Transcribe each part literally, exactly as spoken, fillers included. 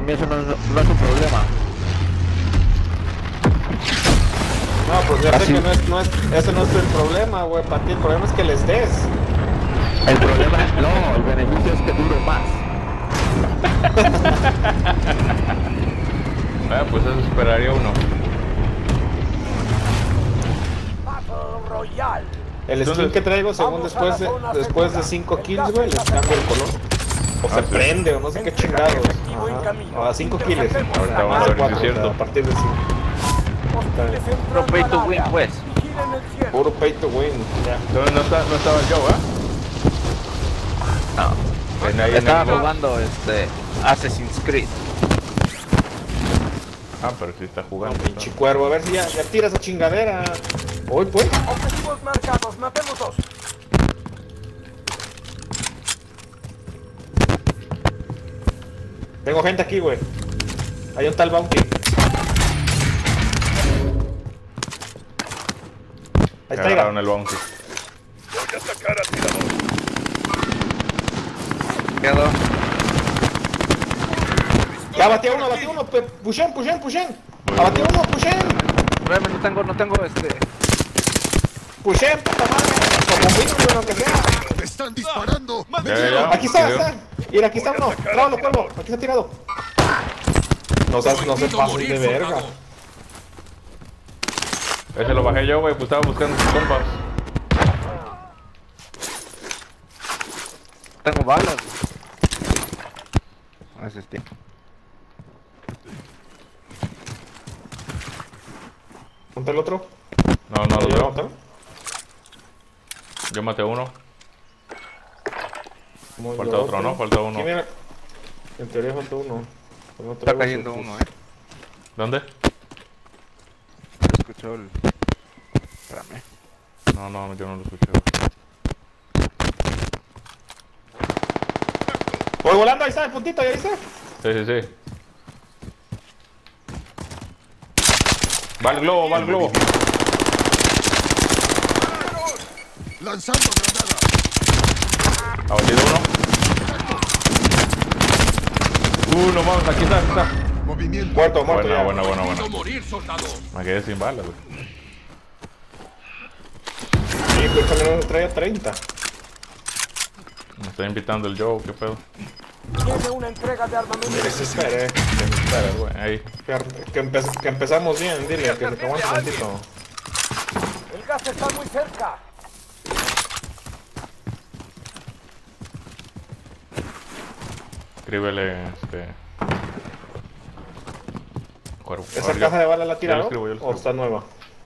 mí eso no, no, no es un problema. No, pues ya sé Así. que no es, no es, ese no es el problema, güey. Para ti el problema es que les des. El problema es, no, el beneficio es que dure más. Ah, pues eso esperaría uno. Battle Royale. El skin Entonces, que traigo, según vamos a la después de zona después de segura. cinco El kills, gas güey, les está cambia el cerca. color. O Ah, se sí. prende, o no sé qué Entrega chingados. efectivo en Ajá. camino. O a cinco kills. Interceptemos Ahora, la más nave. de cuatro, Sí, es cierto. a partir de cinco. Hostiles Puro entrando pay al to win, área. pues. Vigilen el cielo. Puro pay to win. Ya. Entonces no, está, no estaba yo, ¿ah? No. En ahí en Estaba el- jugando este Assassin's Creed. Ah, pero sí está No, jugando. pinche cuervo, a ver si ya, ya tira esa chingadera. Hoy pues. Objetivos marcados, matemos dos. Tengo gente aquí, güey. Hay un tal Bounty. Ahí está, Agarraron mira. el bounty. Quedó. Ya batí a uno, batí a uno. pe- Pushen, pushen, pushen. Abatí a uno, pushen. Realmente no tengo, no tengo este. Pushen, puta madre. Como mínimo, lo que sea. ¡Me están disparando! ¡Me Ya, ya, dieron! ya. Aquí está, ¿Qué está. Mira, aquí está uno. Trábalo, cuervo. Aquí está tirado. No se, no se pasen de verga. Ese lo bajé yo, güey, pues estaba buscando sus compas. Tengo balas. Ah, ese es tío. ¿Ponte el otro? No, no lo ¿Lo veo. mataron? Yo maté uno. Como Falta el otro, ¿no? Falta uno. Aquí, mira. En teoría falta uno. Pero no Está traigo cayendo sus- uno, eh. ¿Dónde? Escuchó el. Espérame. No, no, yo no lo escuché. güey. Voy volando, ahí está el puntito, ¿ya viste? Sí, sí, sí. Va el globo, va el globo. ¡Lanzando granada! Abatido uno. Uno más, aquí está, aquí está. Movimiento. Muerto, muerto Buena, ya. buena, buena, buena. morir, soldado! Me quedé sin balas, güey. Sí, pero también traía treinta. Me está invitando el Joe, qué pedo. Tiene una entrega de armamento. Que se espere. Espera, güey, ahí. Que, que, empe- que empezamos bien, dile, que se aguante un tantito. El gas está muy cerca. Escríbele, este... Cuervo. ¿Esa Ahora caja yo- de bala la yo lo tiraron escribo, yo lo o escribo. está nueva?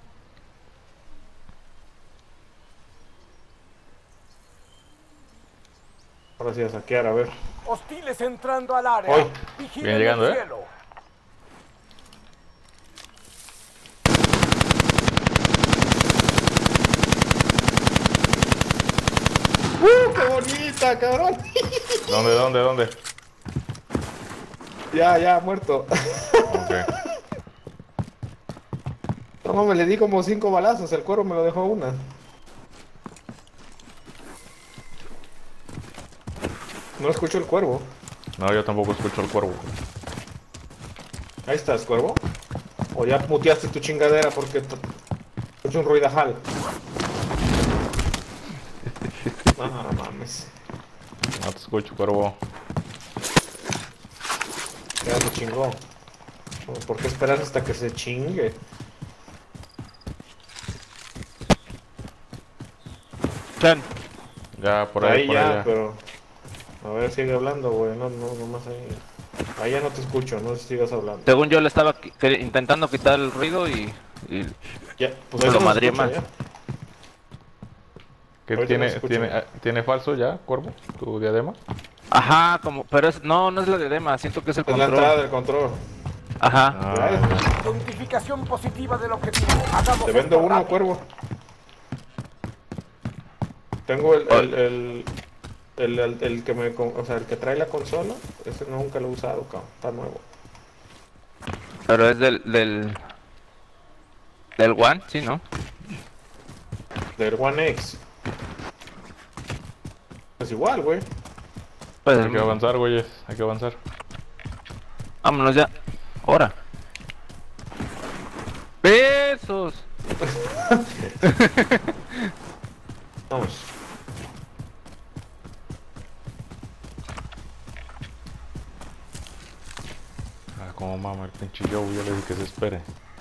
Ahora sí a saquear, a ver. Hostiles entrando al área. Hoy. Vigilen Viene llegando, el ¿eh? cielo. ¡Uh, qué bonita, cabrón! ¿Dónde, dónde, dónde? Ya, ya, muerto. Ok. No mames, le di como cinco balazos, el cuero me lo dejó una. No escucho el cuervo. No, yo tampoco escucho el cuervo. Ahí estás, cuervo. O ya muteaste tu chingadera porque t- escucho un ruidajal. No, no mames. No te escucho, cuervo. Ya se chingó. ¿Por qué esperar hasta que se chingue? Chan. Ya, por ahí, ahí por ya, allá. pero... A ver, sigue hablando, güey. No, no, nomás ahí. Ahí ya no te escucho, no sé si sigas hablando. Según yo le estaba qui- que- intentando quitar el ruido y. y Ya, pues Lo ahí no se madrié escucha, más. ya. ¿Qué ahorita tiene, no se escucha. tiene, ah, ¿Tiene falso ya, cuervo? ¿Tu diadema? Ajá, como. Pero es. No, no es la diadema, siento que es el Es la entrada control. del control. Ajá. Ah, Ya, Identificación positiva del objetivo. Hagamos te vendo esto uno, rápido. cuervo. Tengo el, el, el, el, el- el que me, con- o sea, el que trae la consola. Ese nunca lo he usado, cabrón. Está nuevo. Pero es del. del. Del One, sí, ¿no? Del One X. Es igual, güey. Pues hay que avanzar, güeyes. Hay que avanzar. Vámonos ya. Ahora. Besos. Vamos. Ah, como mama el pinche Joe, yo le dije que se espere.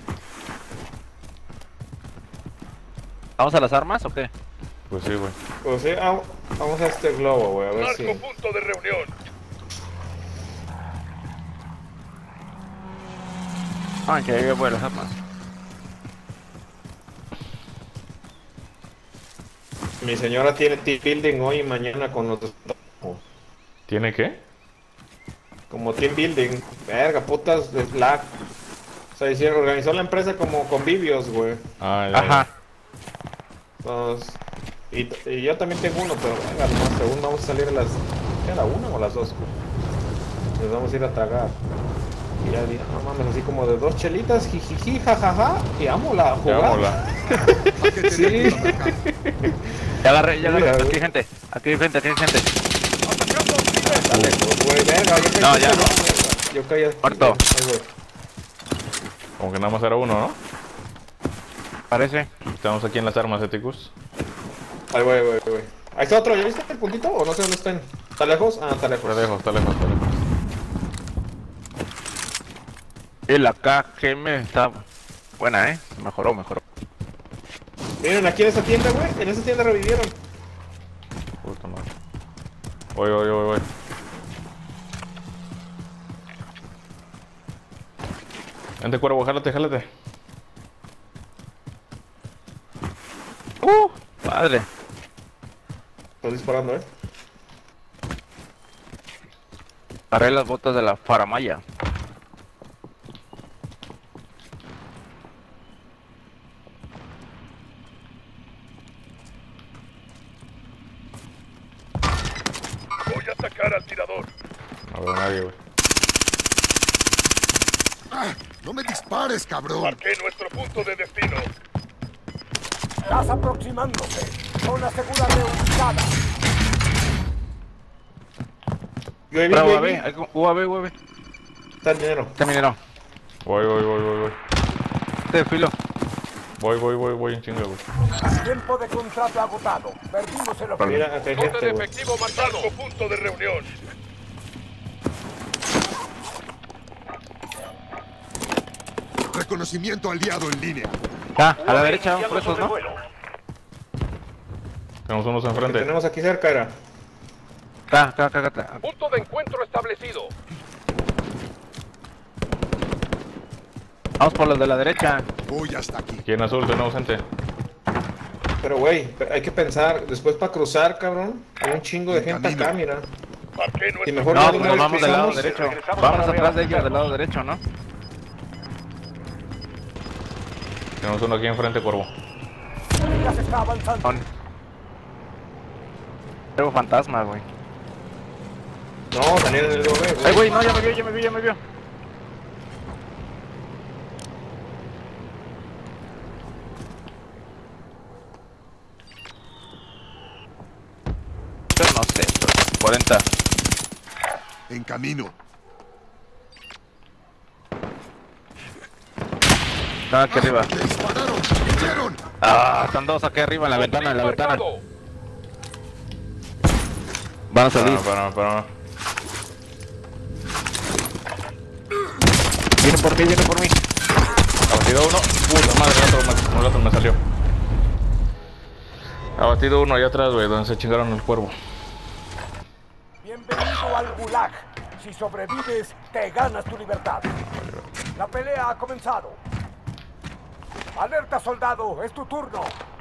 ¿Vamos a las armas o qué? Pues sí, güey. Pues sí, ah, vamos a este globo, güey, a ver si... punto de reunión. Ah, que hay buenas armas. Mi señora tiene team building hoy y mañana con los dos. ¿Tiene qué? Como team building. Verga, putas de Slack. O sea, hicieron, organizó la empresa como convivios, güey. Ah, ya. Ajá. Entonces, y, y yo también tengo uno, pero venga, nomás según vamos a salir a las... ¿Qué era? ¿Una o las dos? Nos vamos a ir a tragar. Y ya dije, no mames, así como de dos chelitas, jijiji, jajaja, y vámonos a jugar. Vámonos. Sí. Ya agarré, ya agarré. Mira, Aquí güey. hay gente. Aquí hay gente, aquí hay gente. Dale, pues, güey, verga, yo caí. No, ya aquí, no. Yo caí aquí. Muerto. Ahí voy. Como que nada más era uno, ¿no? Parece. Estamos aquí en las armas, Eticus. Ahí voy, ahí voy, ahí voy. Ahí está otro, ¿ya viste el puntito? O no sé dónde están. ¿Está lejos? Ah, está lejos. Está lejos, está lejos, está lejos. Y la K G M está buena, eh. Mejoró, mejoró. Miren, aquí en esa tienda, güey. En esa tienda revivieron. Puta madre. Voy, voy, voy, voy. Vente, cuervo, jálate, jálate. Uh, padre. Estoy disparando, eh. Agarré las botas de la faramaya. Voy a atacar al tirador. No veo a nadie, güey. Ah, no me dispares, cabrón. Marqué nuestro punto de destino. Gas aproximándose. Zona segura reubicada. U A V, Bravo, U A U A V, V. hay U A V, U A V. Está el dinero. Este minero. Voy, voy, voy, voy, voy. Este filo. Voy, voy, voy, voy en chinga, güey. Tiempo de contrato agotado. Perdimos el objetivo. Mira, acá hay Bote gente, de güey. efectivo marcado. Punto de reunión. Reconocimiento aliado en línea. Ah, a la derecha, por esos, ¿no? Tenemos unos Que enfrente. tenemos aquí cerca, era. Acá, acá, acá, acá. Punto de encuentro establecido. Vamos por los de la derecha. Voy hasta aquí. Aquí en azul tenemos gente. Pero, güey, hay que pensar. Después para cruzar, cabrón. Hay un chingo de En gente camino. acá, mira. Marqué Y nuestro mejor No, ya de pues una nos vez vamos del lado cruzamos. derecho. Regresamos Vamos para atrás de ellos reabastecer. del lado derecho, ¿no? Tenemos uno aquí enfrente, cuervo. Ya se está avanzando. Son. Tengo fantasma, güey. No, Daniel en el U A V, Ay, güey. güey, no, ya me vio, ya me vio, ya me vio. Yo no sé, pero cuarenta. En camino. Están aquí arriba. ¡Me dispararon! ¡Vieron! Ah, están dos aquí arriba en la ventana, en la ventana. Marcado. Van a salir. Espérame, espérame, espérame. Vienen por mí, vienen por mí. Abatido uno. Puta madre, el otro, me, el otro me salió. Abatido uno allá atrás, güey, donde se chingaron el cuervo. Bienvenido al Gulag. Si sobrevives, te ganas tu libertad. La pelea ha comenzado. Alerta, soldado, es tu turno.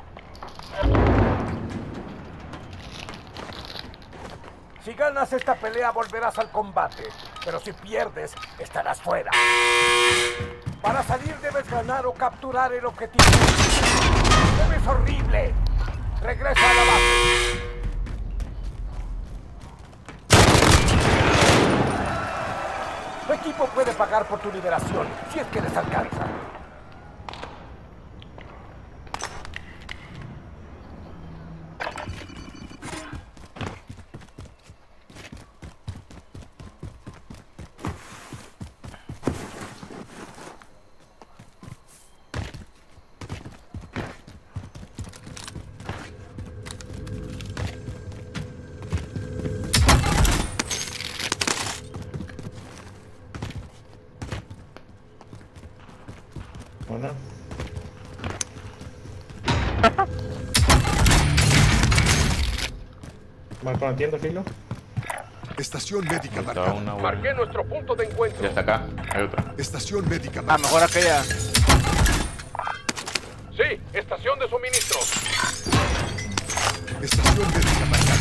Si ganas esta pelea, volverás al combate. Pero si pierdes, estarás fuera. Para salir debes ganar o capturar el objetivo. ¡Te ves horrible! Regresa a la base. Tu equipo puede pagar por tu liberación, si es que les alcanza. Bueno. Marco la tienda, Filo. Estación médica Está marcada. una, güey. Marqué nuestro punto de encuentro. Ya está acá. Hay otra. Estación médica Ah, marcada. mejor aquella. Sí, estación de suministros. Estación médica marcada.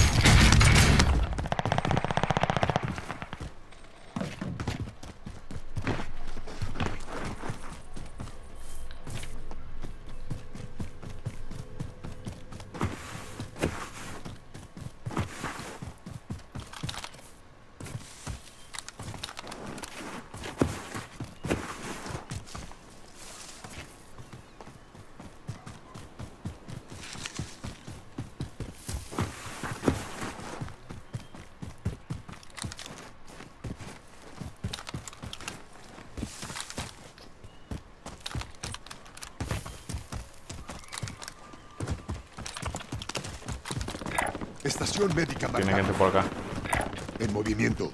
Estación médica Tiene marcada. gente por acá. En movimiento.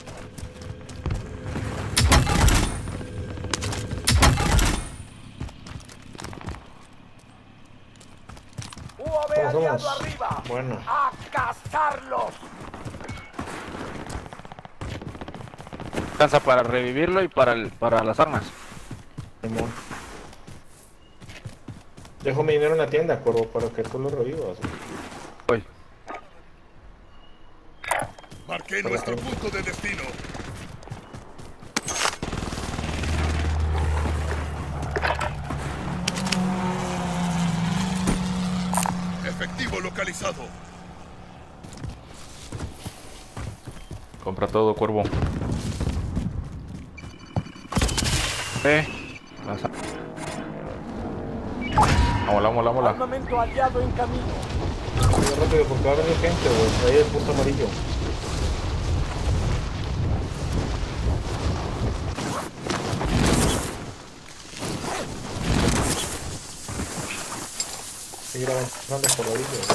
U A V ¿Cómo aliado somos? arriba. Bueno. ¡A cazarlos! Alcanza para revivirlo y para, el, para las armas. Simón. Dejo mi dinero en la tienda, Corvo, para que tú lo revivas. Voy. Marqué nuestro punto de destino. Efectivo localizado. Compra todo, cuervo. Eh. Las- Vámonos, vámonos, vámonos. Armamento aliado en camino. Muy rápido, porque va a venir gente, güey. Ahí el punto amarillo. Seguir avanzando por la orilla, güey.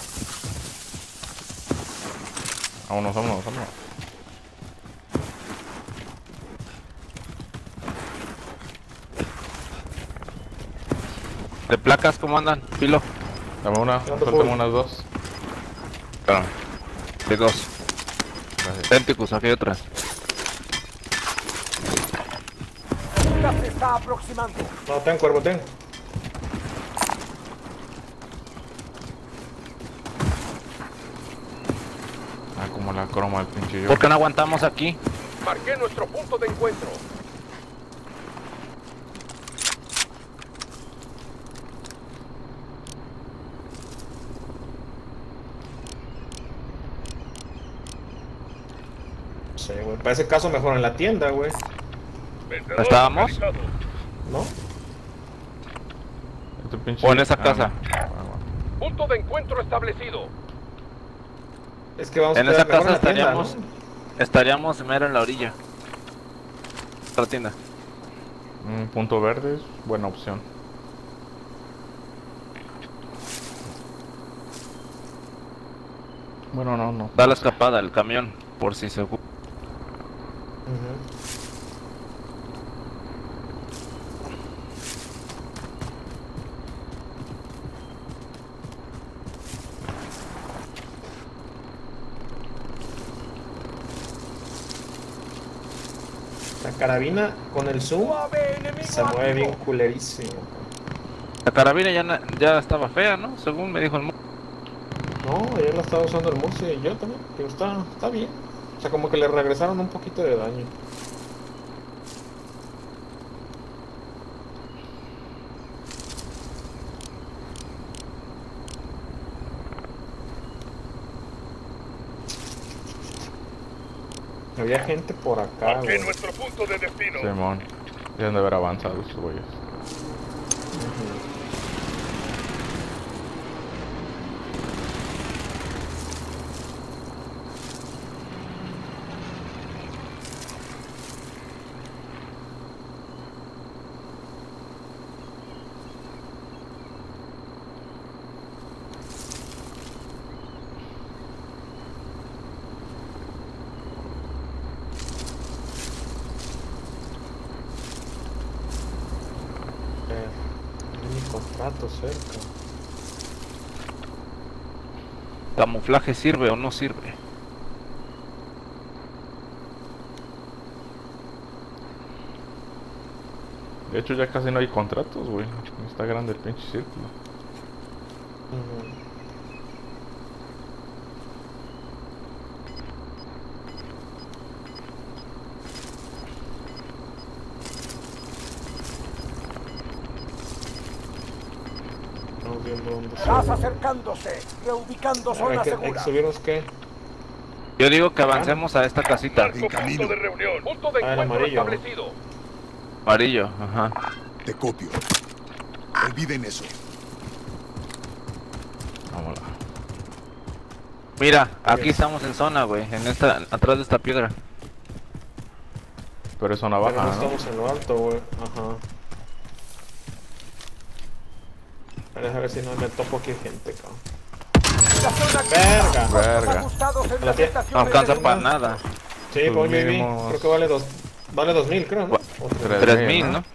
Vámonos, vámonos, vámonos. ¿De placas cómo andan? Filo. Dame una, Ando suéltame full. unas dos. Espérame. De dos. Gracias. Idénticos, aquí hay otras. Ya se está aproximando. No, ten, Cuervo, ten. Ah, como la croma del pinche yo. ¿Por qué no aguantamos aquí? Marqué nuestro punto de encuentro. Sí, güey. Para ese caso, mejor en la tienda, güey. ¿Estábamos? ¿No? Este pinche... O en esa Ah, casa. no. Ah, bueno. Punto de encuentro establecido. Es que vamos En a esa quedar mejor casa en la tienda, estaríamos. ¿no? Estaríamos mero en la orilla. Otra tienda. Un punto verde es buena opción. Bueno, no, no. Da la escapada el camión, por si se ocupa. Ujú. La carabina con el zoom U A V enemigo se mueve bien activo. culerísimo. La carabina ya, na- ya estaba fea, ¿no? Según me dijo el mu- No, ayer la estaba usando el Murci y yo también, pero está, está bien. O sea, como que le regresaron un poquito de daño. Había gente por acá, güey. nuestro punto de destino. Simón. Deben de haber avanzado esos güeyes. Dos ratos cerca. ¿Camuflaje sirve o no sirve? De hecho ya casi no hay contratos, güey. Está grande el pinche círculo. Uh-huh. Estamos viendo dónde se Gas acercándose, reubicando hay zona que, hay que segura. subirnos qué. Yo digo que avancemos a esta casita. En camino. de reunión. Punto de Ah, el encuentro amarillo. establecido. Amarillo, ajá. Te copio. Olviden eso. Vámonos. Mira, aquí estamos en zona, güey. En esta, atrás de esta piedra. Pero es zona Pero baja, no ¿no? estamos en lo alto, güey. Ajá. A ver si no me topo aquí gente, cabrón. La zona Verga. activa. Verga. Ajustados en La las tie- estaciones No alcanza de para reunión. nada. Sí, Pues pues yo vi. mínimo- Creo que vale dos. Vale dos mil, creo, ¿no? Gua- O tres. Tres. Tres mil, ¿no?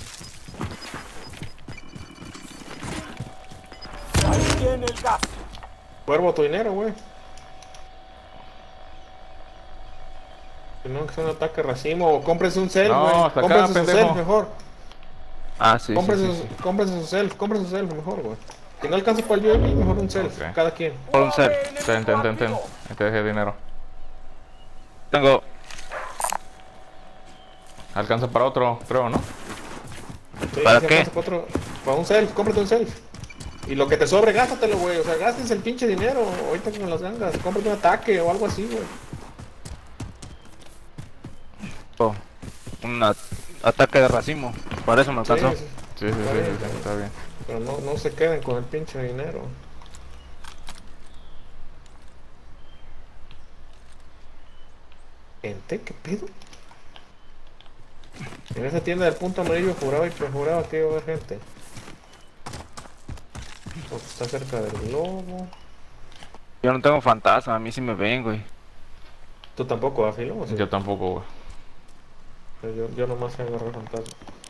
Ahí viene el gas. Cuervo tu dinero, güey. Si no, que sea un ataque racimo. O cómprense un self, No, güey. hasta acá, Cómprense su pendejo. self mejor. Ah, sí, sí, Cómprense, sí, su- sí. cómprense su self. Cómprense su self mejor, güey. Si no alcanza para el U A V, mejor un self. Ok. Cada quien. Por un self. Ten, ten, ten, ten. Ahí te dejé dinero. Tengo... Alcanza para otro, creo, ¿no? Sí, ¿Para si qué? alcanza para otro- para un self. Cómprate un self. Y lo que te sobre, gástatelo, güey. O sea, gastes el pinche dinero. Ahorita con las gangas. Cómprate un ataque o algo así, güey. Oh, un at- ataque de racimo. Para eso me alcanzó. Sí, sí. Sí, sí, sí, Está sí, bien, sí, está está bien. Pero no, no se queden con el pinche dinero. Gente, ¿qué pedo? En esa tienda del punto amarillo juraba y juraba que iba a haber gente. Porque está cerca del globo. Yo no tengo fantasma, a mí sí me ven, güey. Tú tampoco, Afilo. ¿O sí? Yo tampoco, güey. yo, yo nomás agarré fantasma.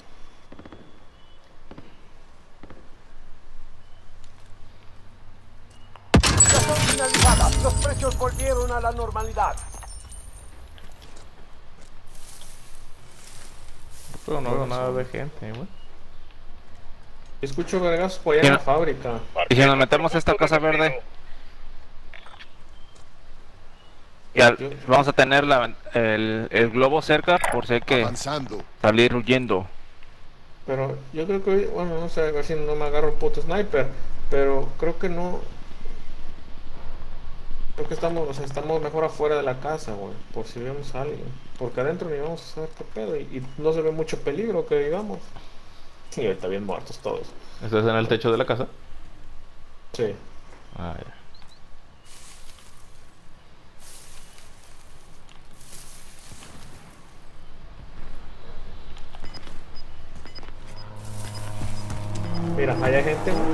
Ya son finalizadas. Los precios volvieron a la normalidad. Pero no veo nada de gente, güey. Escucho vergazos por allá en la Ya. fábrica. Y si nos metemos a esta casa verde, ya Yo- vamos a tener la- el, el globo cerca por si hay que Avanzando. salir huyendo. Pero yo creo que, bueno, no sé, a ver si no me agarro un puto sniper. Pero creo que no. Creo que estamos, o sea, estamos mejor afuera de la casa, güey. Por si vemos a alguien. Porque adentro ni vamos a saber qué pedo. Y, y no se ve mucho peligro, que digamos. Sí, ahorita bien muertos todos. ¿Estás en el techo de la casa? Sí. Ah, ya. Mira, allá hay gente, güey.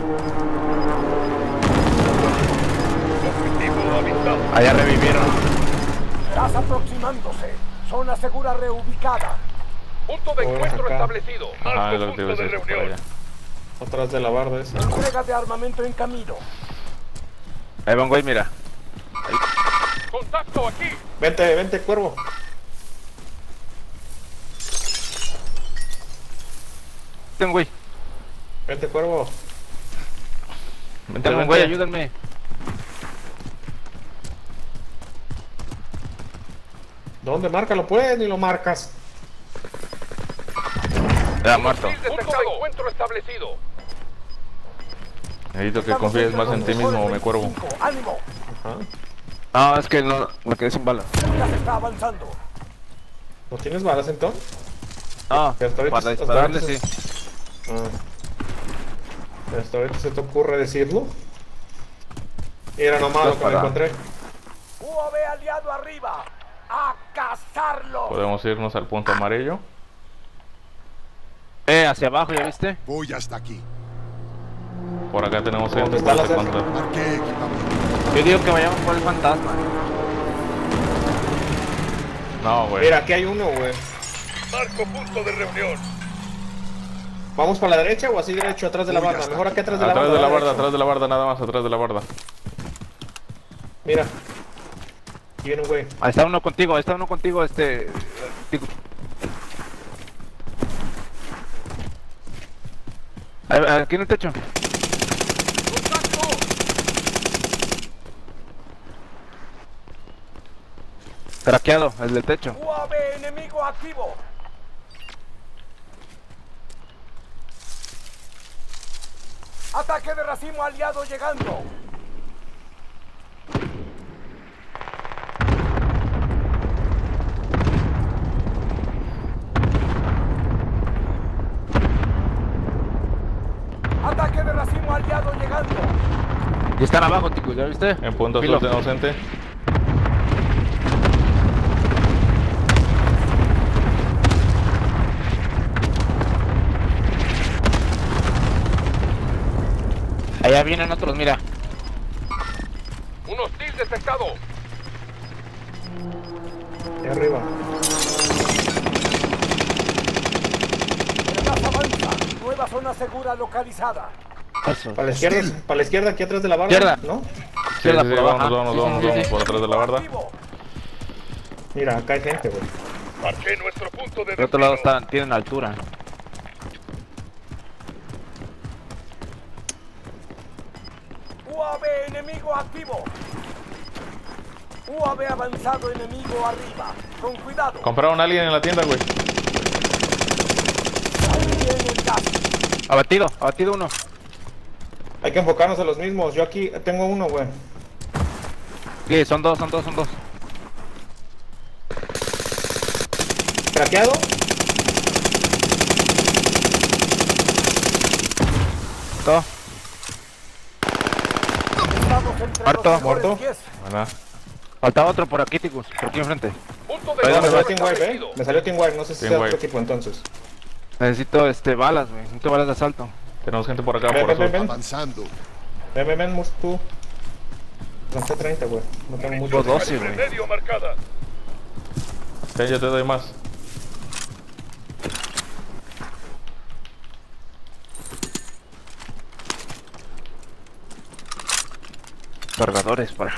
Allá revivieron. Gas aproximándose. Zona segura reubicada. Punto de Vamos encuentro acá. establecido. Ajá, es lo que te iba a decir, por allá. Atrás de la barda esa. Entrega de armamento en camino. Ahí va un güey, mira. Contacto aquí. Vente, vente, cuervo. Tengo un güey. Vente, cuervo. Vente, Tengo un vente. güey, ayúdenme. ¿Dónde? Márcalo, pues, ni lo marcas. Ya, muerto. Punto de encuentro establecido. Necesito que confíes más en ti mismo, me cuervo. Ánimo. Ajá. No, es que no, me quedé sin bala. Ya se está avanzando. ¿No tienes balas entonces? No, Que hasta ahorita- para hasta dispararle ahorita sí. Ah. Hasta ahorita se te ocurre decirlo. Era nomás lo que me Para. encontré. U A V aliado arriba. ¡A cazarlo! Podemos irnos al punto amarillo. Eh, hacia abajo, ¿ya viste? Voy hasta aquí. Por acá tenemos ¿Dónde gente está la para cerca? contra. Marqué equipamiento. Yo digo que vayamos por el fantasma. No, güey. Mira, aquí hay uno, güey. Marco punto de reunión. ¿Vamos para la derecha o así derecho atrás de la Uy, ya barda? está. Mejor aquí atrás de la Atrás barda. de la barda, derecho. atrás de la barda, nada más, atrás de la barda. Mira. Aquí viene un güey. Ahí está uno contigo, ahí está uno contigo, este... Tico. Ahí, aquí en el techo. Craqueado, el del techo. U A V enemigo activo. Ataque de racimo aliado llegando. Ataque de racimo aliado llegando. Y están abajo, Tico, ¿ya viste? En punto Filo. azul de inocente. Allá vienen otros, mira. Un hostil detectado. Ahí arriba. El gas avanza. Nueva zona segura localizada. Eso. Para la izquierda, para la izquierda, aquí atrás de la barda. Izquierda. ¿No? Sí, sí, Izquierda sí, por vamos, abajo. vamos, Sí, vamos, sí, sí, vamos, sí. por atrás de la barda. Activo. Mira, acá hay gente, güey. Marqué nuestro punto de Por otro lado están, tienen altura. U A V enemigo activo. U A V avanzado enemigo arriba. Con cuidado. Compraron a alguien en la tienda, güey. Ahí viene el gas. Abatido, abatido uno. Hay que enfocarnos a los mismos. Yo aquí tengo uno, güey. Sí, son dos, son dos, son dos. ¿Craqueado? Todo. Estamos entre Muerto, los mejores muerto. diez. Buena. Falta otro por aquí, Ticus, por aquí enfrente. Punto Ahí de me salió guardia Team Wipe, eh. establecido. Me salió Team Wipe. No sé si Team sea Wipe. otro equipo entonces. Necesito este balas, güey. Necesito balas de asalto. Tenemos gente por acá, Ven, por ven, ven, azul. ven. Avanzando. Ven, ven, ven, mus, tú. Lancé treinta, güey. No tengo mucho. Tengo doce, güey. Medio marcada. Ya, ya te doy más. Cargadores para.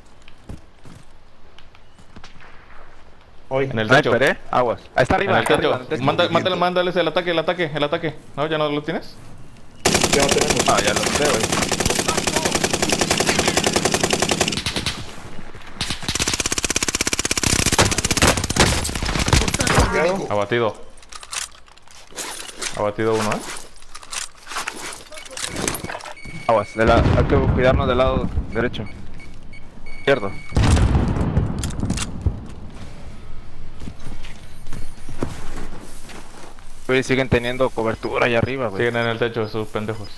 Hoy. En el techo. Sniper, eh. Aguas. Ahí está En arriba, el está techo. arriba. en el techo. Manda, mándale, mándales el ataque, el ataque, el ataque. ¿No? ¿Ya no lo tienes? Ya no tenemos. Ah, ya lo sé, güey. Craqueado. Abatido. Abatido uno, ¿eh? Aguas. De la... Hay que cuidarnos del lado derecho. Izquierdo. Güey, siguen teniendo cobertura allá arriba, güey. Siguen en el techo esos pendejos.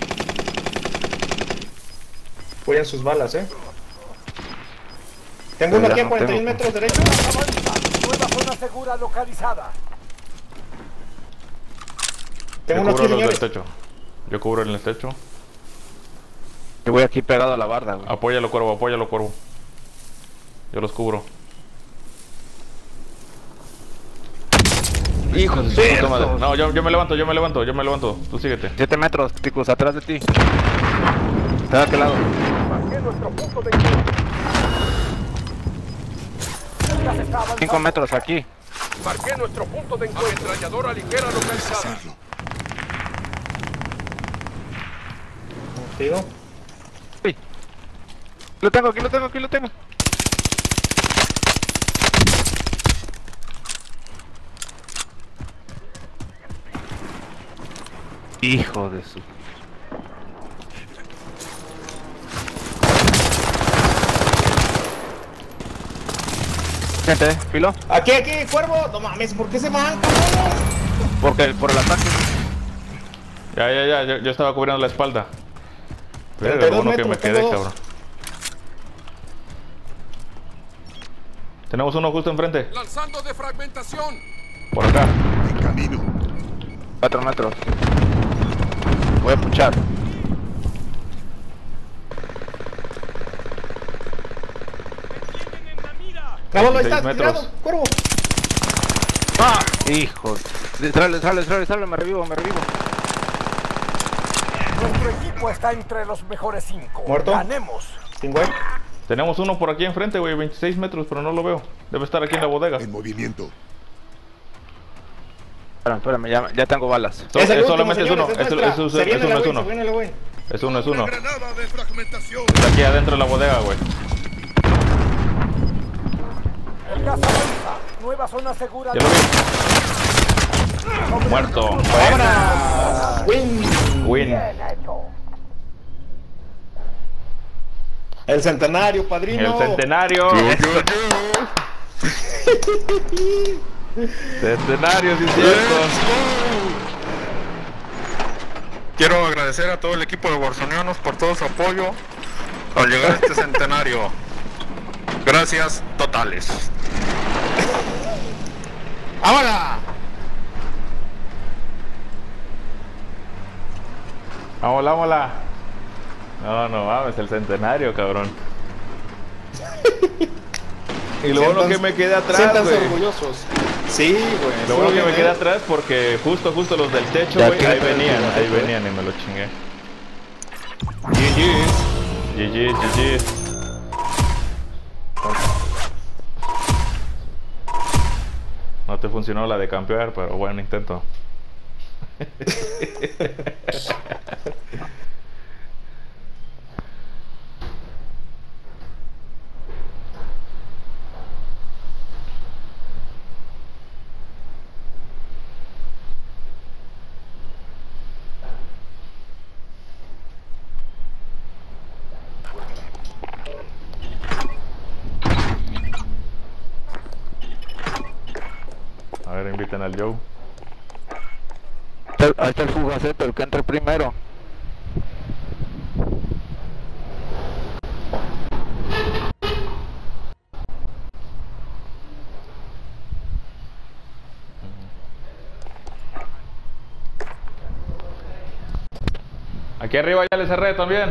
Cuiden sus balas, eh. Tengo Pero uno ya aquí a no cuarenta y un tengo. metros derecho. Avanza. Nueva zona segura localizada. Tengo Yo uno aquí, cubro los del señores. techo. Yo cubro en el techo. Yo voy aquí pegado a la barda, güey. Apóyalo, cuervo, apóyalo, cuervo. Yo los cubro. Hijo de su puta madre. No, yo, yo me levanto, yo me levanto, yo me levanto. Tú síguete. Siete metros, Ticus, atrás de ti. Está de aquel lado. Marqué nuestro punto de encuentro. El gas está avanzando. Cinco metros aquí. Marqué nuestro punto de encuentro. Ametralladora ligera localizada. Hacerlo. Tiro. Uy. Lo tengo, aquí lo tengo, aquí lo tengo. Hijo de su... Gente, eh, filo. Aquí, aquí, cuervo. No mames, ¿por qué se van, cabrón? Porque por el ataque. Ya, ya, ya, yo, yo estaba cubriendo la espalda. Pero treinta y dos bueno que me metros, quedé, tengo dos. cabrón. Tenemos uno justo enfrente. Lanzando de fragmentación. Por acá. En camino. Cuatro metros. Voy a puchar. Cabrón, ahí está, veintiséis metros. tirado, cuervo. ¡Ah! Hijo. Sale, sale, sale, sale, me revivo, me revivo. Nuestro equipo está entre los mejores cinco. ¿Muerto? Ganemos. ¿Sin güey? Tenemos uno por aquí enfrente, güey, veintiséis metros, pero no lo veo. Debe estar aquí en la bodega. En movimiento. Espérame, espérame, ya, ya tengo balas. So- Es el es último, solamente es uno, señores, es, nuestra. es- es- Se es viene uno, la es güey, uno. se viene la güey. Es uno, es uno. Granada de fragmentación. Está aquí adentro de la bodega, güey. El gas avanza. Nueva zona segura. Ya lo vi. Muerto. ¡Ahora! ¡Win! Win. Bien hecho. El centenario, padrino. El centenario. Centenario, sí es cierto. Quiero agradecer a todo el equipo de Warzonianos por todo su apoyo al llegar a este centenario. Gracias totales. ¡Ahora! Vámonos, vámonos. No, no mames, el centenario, cabrón. Y lo bueno que me quedé atrás, Siéntanse güey. orgullosos. Sí, güey. Lo bueno sí, que me bien, quedé eh. atrás porque justo, justo los del techo, Ya güey, que ahí entra el venían, jugador, ahí güey. venían y me lo chingué. G G. G G, G G. No te funcionó la de campear, pero buen intento. A ver, inviten al Joe. Ahí está el Fugaceto, el que entre primero. Aquí arriba ya le cerré también.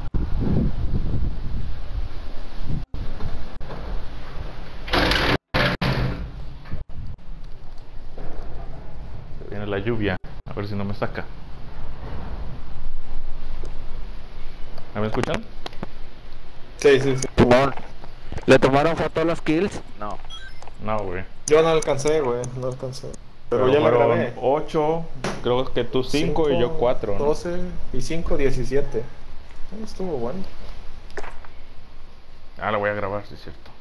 Se viene la lluvia. A ver si no me saca. ¿Me escuchan? Sí, sí, sí. Simón. ¿Le tomaron foto a los kills? No. No, güey. Yo no alcancé, güey. No alcancé. Pero, Pero ya la fueron grabé. ocho, creo que tú cinco y yo cuatro, ¿no? doce y cinco, diecisiete. Estuvo bueno. Ah, la voy a grabar, sí es cierto.